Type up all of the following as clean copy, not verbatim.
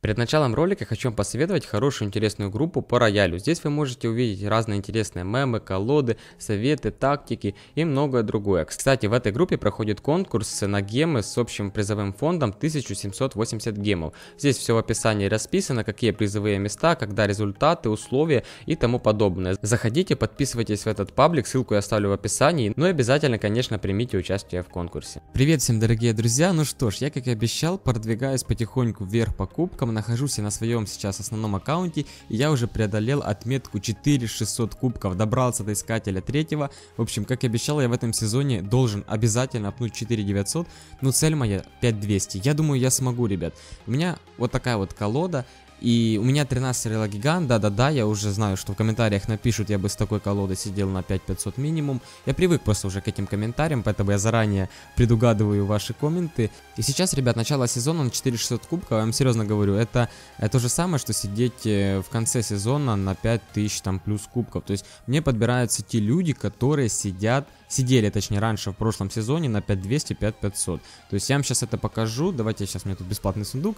Перед началом ролика хочу вам посоветовать хорошую интересную группу по роялю. Здесь вы можете увидеть разные интересные мемы, колоды, советы, тактики и многое другое. Кстати, в этой группе проходит конкурс на гемы с общим призовым фондом 1780 гемов. Здесь все в описании расписано, какие призовые места, когда результаты, условия и тому подобное. Заходите, подписывайтесь в этот паблик, ссылку я оставлю в описании. Ну и обязательно, конечно, примите участие в конкурсе. Привет всем, дорогие друзья. Ну что ж, я, как и обещал, продвигаюсь потихоньку вверх по кубкам. Нахожусь я на своем сейчас основном аккаунте, и я уже преодолел отметку 4600 кубков, добрался до искателя третьего. В общем, как и обещал, я в этом сезоне должен обязательно апнуть 4900, но цель моя 5200. Я думаю, я смогу, ребят. У меня вот такая вот колода. И у меня 13 Royal Gigant, да-да-да, я уже знаю, что в комментариях напишут, я бы с такой колодой сидел на 5500 минимум. Я привык просто уже к этим комментариям, поэтому я заранее предугадываю ваши комменты. И сейчас, ребят, начало сезона на 4600 кубков, я вам серьезно говорю, это то же самое, что сидеть в конце сезона на 5000 там плюс кубков. То есть мне подбираются те люди, которые сидели, точнее, раньше в прошлом сезоне на 5200, 5500. То есть я вам сейчас это покажу, давайте, сейчас у меня тут бесплатный сундук.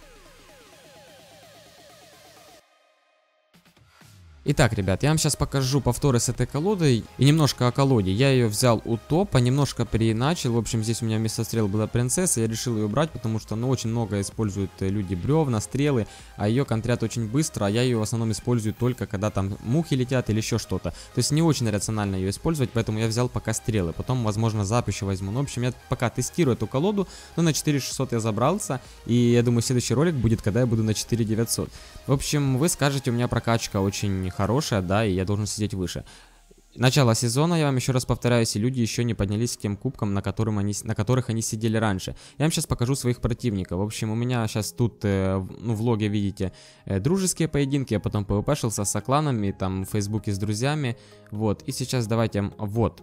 Итак, ребят, я вам сейчас покажу повторы с этой колодой и немножко о колоде. Я ее взял у топа, немножко переначал. В общем, здесь у меня вместо стрел была принцесса, я решил ее брать, потому что, ну, очень много используют люди бревна, стрелы, а ее контрят очень быстро, а я ее в основном использую только когда там мухи летят или еще что-то. То есть не очень рационально ее использовать, поэтому я взял пока стрелы, потом, возможно, запись еще возьму. Ну, в общем, я пока тестирую эту колоду, но на 4600 я забрался, и я думаю, следующий ролик будет, когда я буду на 4900. В общем, вы скажете, у меня прокачка очень хорошая, да, и я должен сидеть выше. Начало сезона, я вам еще раз повторяюсь, и люди еще не поднялись к тем кубкам, на которых они сидели раньше. Я вам сейчас покажу своих противников. В общем, у меня сейчас тут, ну, в влоге видите, дружеские поединки, я потом пвпшился с сокланами, там, в фейсбуке с друзьями, вот. И сейчас давайте, вот.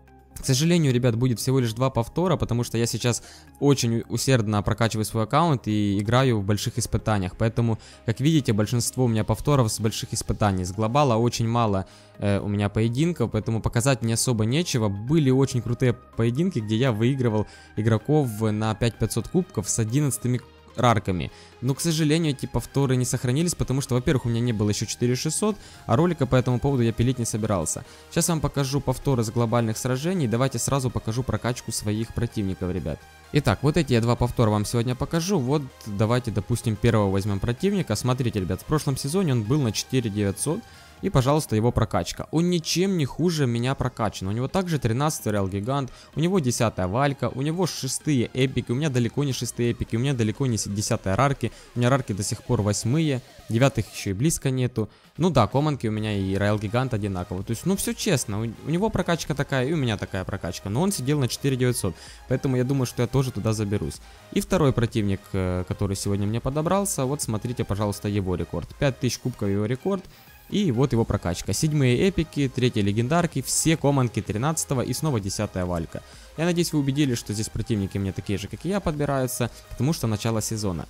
К сожалению, ребят, будет всего лишь 2 повтора, потому что я сейчас очень усердно прокачиваю свой аккаунт и играю в больших испытаниях. Поэтому, как видите, большинство у меня повторов с больших испытаний. С глобала очень мало у меня поединков, поэтому показать мне особо нечего. Были очень крутые поединки, где я выигрывал игроков на 5500 кубков с 11 рарками. Но, к сожалению, эти повторы не сохранились, потому что, во-первых, у меня не было еще 4600, а ролика по этому поводу я пилить не собирался. Сейчас вам покажу повторы с глобальных сражений. Давайте сразу покажу прокачку своих противников, ребят. Итак, вот эти я 2 повтора вам сегодня покажу. Вот давайте, допустим, первого возьмем противника. Смотрите, ребят, в прошлом сезоне он был на 4900. И, пожалуйста, его прокачка. Он ничем не хуже меня прокачан. У него также 13 Royal Gigant, у него 10 Валька, у него 6 эпики, у меня далеко не 6 эпики, у меня далеко не 10 рарки, у меня рарки до сих пор 8, 9 еще и близко нету. Ну да, команки у меня и Royal Gigant одинаково. То есть, ну все честно, у него прокачка такая, и у меня такая прокачка. Но он сидел на 4900, поэтому я думаю, что я тоже туда заберусь. И второй противник, который сегодня мне подобрался, вот смотрите, пожалуйста, его рекорд. 5000 кубков его рекорд. И вот его прокачка. 7 эпики, 3 легендарки, все команки 13 и снова 10 Валька. Я надеюсь, вы убедились, что здесь противники мне такие же, как и я, подбираются, потому что начало сезона.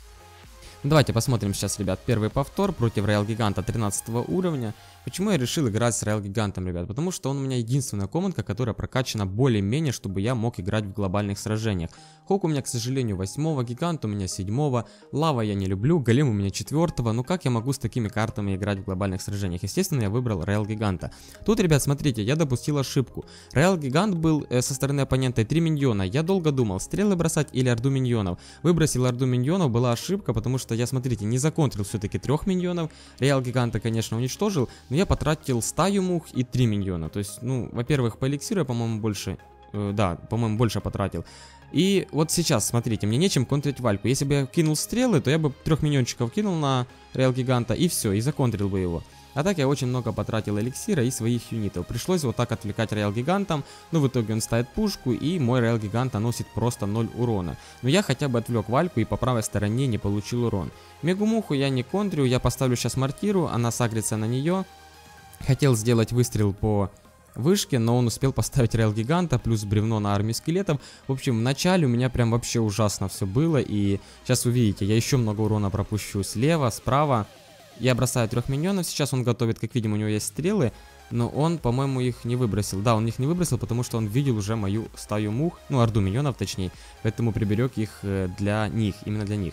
Давайте посмотрим сейчас, ребят, первый повтор против Royal Gigant 13 уровня. Почему я решил играть с Royal Gigant, ребят? Потому что он у меня единственная комнатка, которая прокачана более-менее, чтобы я мог играть в глобальных сражениях. Хок у меня, к сожалению, 8, Гигант у меня 7, Лава я не люблю, Голем у меня 4. Ну как я могу с такими картами играть в глобальных сражениях? Естественно, я выбрал Royal Gigant. Тут, ребят, смотрите, я допустил ошибку. Royal Gigant был со стороны оппонента 3 миньона. Я долго думал, стрелы бросать или орду миньонов. Выбросил орду миньонов, была ошибка, потому что я, смотрите, не законтрил все-таки 3 миньонов. Royal Gigant, конечно, уничтожил, но я потратил стаю мух и 3 миньона. То есть, ну, во-первых, по эликсиру я, по-моему, больше... да, по-моему, больше потратил. И вот сейчас, смотрите, мне нечем контрить Вальку. Если бы я кинул стрелы, то я бы 3 миньончиков кинул на Royal Gigant и все, и законтрил бы его. А так я очень много потратил эликсира и своих юнитов. Пришлось вот так отвлекать Royal Gigant, но в итоге он ставит пушку, и мой Royal Gigant наносит просто 0 урона. Но я хотя бы отвлек Вальку и по правой стороне не получил урон. Мегумуху я не контрю, я поставлю сейчас мортиру, она сагрится на нее. Хотел сделать выстрел по вышке, но он успел поставить Royal Gigant плюс бревно на армию скелетов. В общем, в начале у меня прям вообще ужасно все было, и сейчас увидите, я еще много урона пропущу слева, справа. Я бросаю 3 миньонов, сейчас он готовит, как видим, у него есть стрелы, но он, по-моему, их не выбросил. Да, он их не выбросил, потому что он видел уже мою стаю мух, ну, орду миньонов точнее, поэтому приберег их для них, именно для них.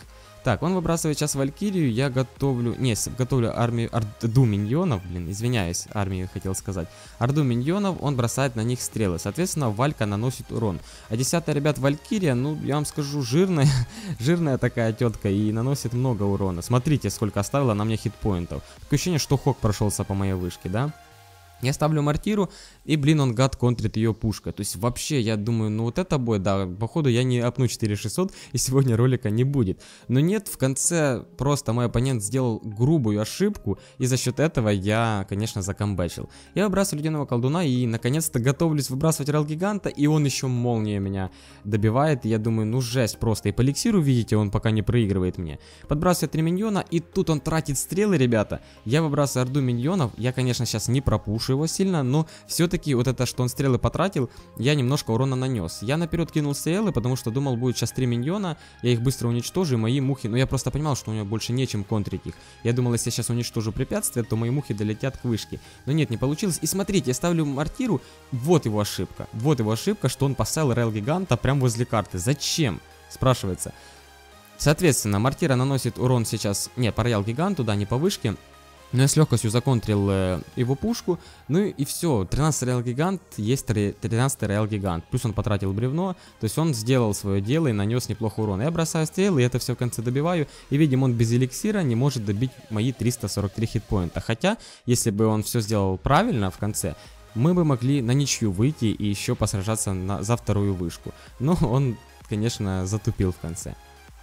Так, он выбрасывает сейчас Валькирию, я готовлю... Не, готовлю армию... Орду миньонов, блин, извиняюсь, армию хотел сказать. Орду миньонов, он бросает на них стрелы, соответственно, Валька наносит урон. А 10-я, ребят, Валькирия, ну, я вам скажу, жирная, жирная такая тетка и наносит много урона. Смотрите, сколько оставила на мне хитпоинтов. Такое ощущение, что Хок прошелся по моей вышке, да? Я ставлю мортиру, и, блин, он гад контрит ее пушкой. То есть, вообще, я думаю, ну вот это бой, да, походу я не апну 4600, и сегодня ролика не будет. Но нет, в конце просто мой оппонент сделал грубую ошибку, и за счет этого я, конечно, закомбачил. Я выбрасываю ледяного колдуна, и, наконец-то, готовлюсь выбрасывать Реал Гиганта, и он еще молнией меня добивает, и я думаю, ну жесть просто. И по эликсиру, видите, он пока не проигрывает мне. Подбрасываю 3 миньона, и тут он тратит стрелы, ребята. Я выбрасываю орду миньонов, я, конечно, сейчас не пропушу его сильно, но все-таки вот это, что он стрелы потратил, я немножко урона нанес. Я наперед кинул стрелы, потому что думал, будет сейчас 3 миньона, я их быстро уничтожу, и мои мухи, но я просто понимал, что у него больше нечем контрить их. Я думал, если я сейчас уничтожу препятствие, то мои мухи долетят к вышке. Но нет, не получилось. И смотрите, я ставлю мортиру, вот его ошибка, что он поставил Реал Гиганта прямо возле карты. Зачем? Спрашивается. Соответственно, мортира наносит урон сейчас, не, по Реал Гиганту, да, не по вышке. Но я с легкостью законтрил его пушку. Ну и все. 13 Реал Гигант есть 13 Реал Гигант. Плюс он потратил бревно. То есть он сделал свое дело и нанес неплохо урона. Я бросаю стрелы, и это все в конце добиваю. И видим, он без эликсира не может добить мои 343 хитпоинта. Хотя, если бы он все сделал правильно в конце, мы бы могли на ничью выйти и еще посражаться за вторую вышку. Но он, конечно, затупил в конце.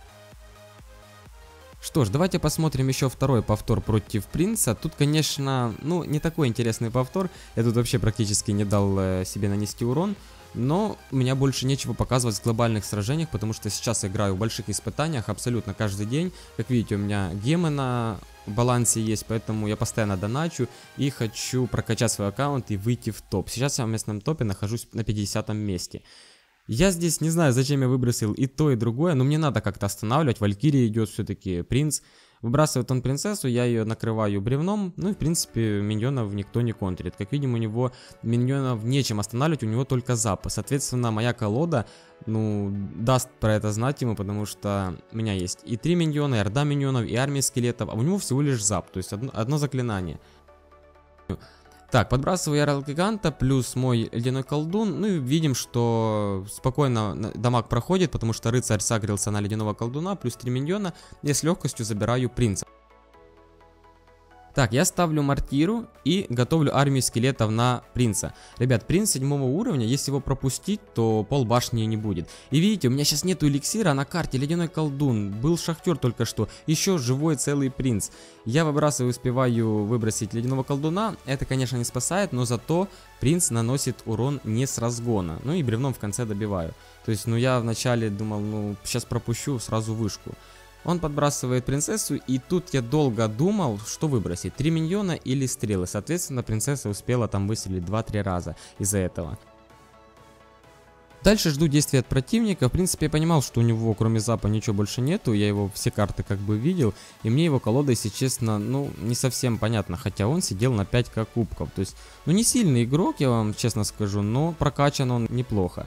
Что ж, давайте посмотрим еще второй повтор против принца. Тут, конечно, ну, не такой интересный повтор. Я тут вообще практически не дал себе нанести урон. Но у меня больше нечего показывать в глобальных сражениях, потому что сейчас играю в больших испытаниях абсолютно каждый день. Как видите, у меня гемы на балансе есть, поэтому я постоянно доначу и хочу прокачать свой аккаунт и выйти в топ. Сейчас я в местном топе нахожусь на 50-м месте. Я здесь не знаю, зачем я выбросил и то, и другое, но мне надо как-то останавливать. Валькирия идет все-таки, принц. Выбрасывает он принцессу, я ее накрываю бревном. Ну и в принципе миньонов никто не контрит. Как видим, у него миньонов нечем останавливать, у него только зап. Соответственно, моя колода, ну, даст про это знать ему, потому что у меня есть и 3 миньона, и орда миньонов, и армия скелетов, а у него всего лишь зап, то есть одно заклинание. Так, подбрасываю я Реал Гиганта, плюс мой ледяной колдун. Ну и видим, что спокойно дамаг проходит, потому что рыцарь сагрился на ледяного колдуна, плюс 3 миньона. Я с легкостью забираю принца. Так, я ставлю мортиру и готовлю армию скелетов на принца. Ребят, принц 7 уровня, если его пропустить, то пол башни не будет. И видите, у меня сейчас нету эликсира, а на карте ледяной колдун. Был шахтер только что, еще живой целый принц. Я выбрасываю, успеваю выбросить ледяного колдуна. Это, конечно, не спасает, но зато принц наносит урон не с разгона. Ну и бревном в конце добиваю. То есть, ну я вначале думал, ну сейчас пропущу сразу вышку. Он подбрасывает принцессу, и тут я долго думал, что выбросить, 3 миньона или стрелы. Соответственно, принцесса успела там выстрелить 2-3 раза из-за этого. Дальше жду действий от противника. В принципе, я понимал, что у него кроме запа ничего больше нету. Я его все карты как бы видел. И мне его колода, если честно, ну, не совсем понятно. Хотя он сидел на 5к кубков. То есть, ну, не сильный игрок, я вам честно скажу, но прокачан он неплохо.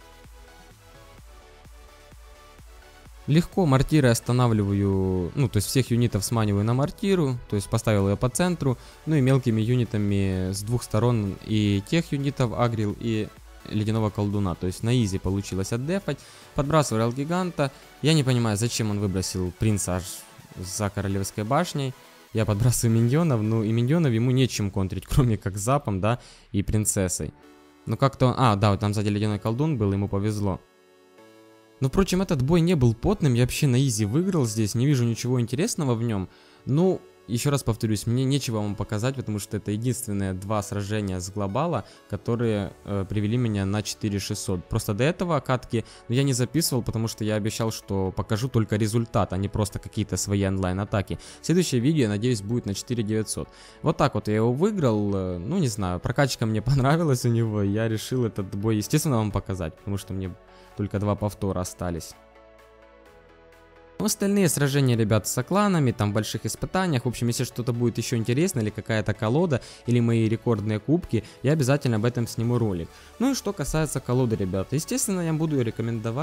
Легко мортирой останавливаю, ну, то есть всех юнитов сманиваю на мортиру, то есть поставил ее по центру, ну и мелкими юнитами с двух сторон и тех юнитов агрил, и ледяного колдуна, то есть на изи получилось отдефать. Подбрасываю Реал Гиганта, я не понимаю, зачем он выбросил принца аж за королевской башней. Я подбрасываю миньонов, ну и миньонов ему нечем контрить, кроме как запом, да, и принцессой. Ну как-то, да, вот там сзади ледяной колдун был, ему повезло. Но, впрочем, этот бой не был потным, я вообще на изи выиграл здесь, не вижу ничего интересного в нем. Ну, еще раз повторюсь, мне нечего вам показать, потому что это единственные 2 сражения с глобала, которые привели меня на 4600. Просто до этого катки я не записывал, потому что я обещал, что покажу только результат, а не просто какие-то свои онлайн-атаки. Следующее видео, я надеюсь, будет на 4900. Вот так вот я его выиграл, ну не знаю, прокачка мне понравилась у него, я решил этот бой, естественно, вам показать, потому что мне только 2 повтора остались. Остальные сражения, ребят, с кланами, там в больших испытаниях. В общем, если что-то будет еще интересно, или какая-то колода, или мои рекордные кубки, я обязательно об этом сниму ролик. Ну и что касается колоды, ребята, естественно, я буду ее рекомендовать.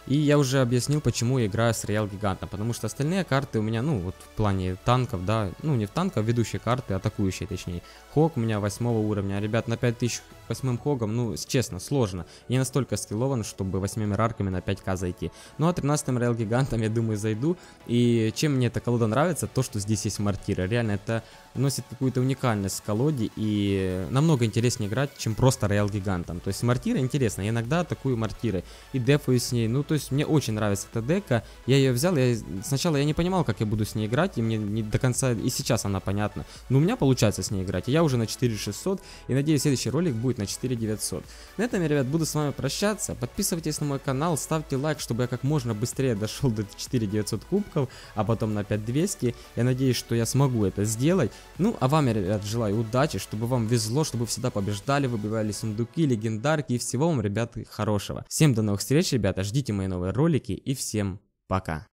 И я уже объяснил, почему я играю с Роял Гигантом, потому что остальные карты у меня, ну, вот в плане танков, да, ну, не в танках, ведущие карты, атакующие, точнее. Хог у меня 8 уровня, ребят, на 5000 8 Хогом, ну, честно, сложно. Я не настолько скиллован, чтобы 8 рарками на 5к зайти. Ну, а 13-м Роял Гигантом, я думаю, зайду. И чем мне эта колода нравится, то, что здесь есть мортиры. Реально, это носит какую-то уникальность в колоде и намного интереснее играть, чем просто Роял Гигантом. То есть мортира интересно, я иногда атакую мортиры и дефаю с ней. Ну, то есть мне очень нравится эта дека. Я ее взял, сначала я не понимал, как я буду с ней играть, и мне не до конца, и сейчас она понятна. Но у меня получается с ней играть, и я уже на 4600, и надеюсь, следующий ролик будет на 4900. На этом я, ребят, буду с вами прощаться. Подписывайтесь на мой канал, ставьте лайк, чтобы я как можно быстрее дошел до 4900 кубков, а потом на 5200. Я надеюсь, что я смогу это сделать. Ну, а вам я, ребят, желаю удачи, чтобы вам везло, чтобы вы всегда побеждали, выбивали сундуки, легендарки, и всего вам, ребят, хорошего. Всем до новых встреч, ребята, ждите мои новые ролики, и всем пока.